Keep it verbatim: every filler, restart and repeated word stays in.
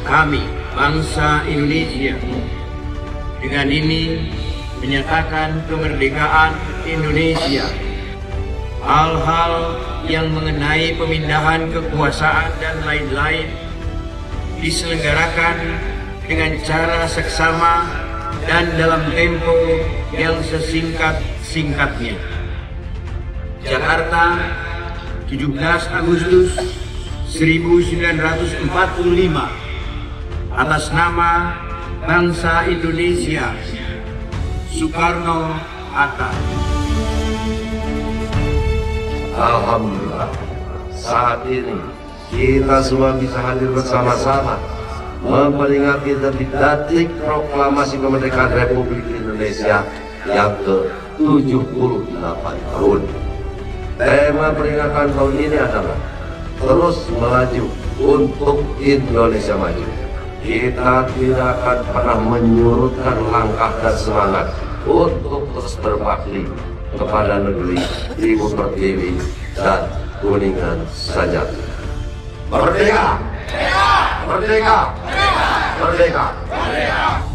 kami, bangsa Indonesia, dengan ini menyatakan kemerdekaan Indonesia. Hal-hal yang mengenai pemindahan kekuasaan dan lain-lain diselenggarakan dengan cara seksama dan dalam tempo yang sesingkat-singkatnya. Jakarta, tujuh belas Agustus seribu sembilan ratus empat puluh lima. Atas nama bangsa Indonesia, Soekarno-Hatta. Alhamdulillah, saat ini kita semua bisa hadir bersama-sama memperingati detik proklamasi kemerdekaan Republik Indonesia yang ke tujuh puluh delapan tahun. Tema peringatan tahun ini adalah terus melaju untuk Indonesia maju. Kita tidak akan pernah menyurutkan langkah dan semangat untuk terus berbakti kepada negeri Ibu Pertiwi dan Kuningan Sajati. Merdeka! Merdeka! Merdeka! Merdeka! Merdeka!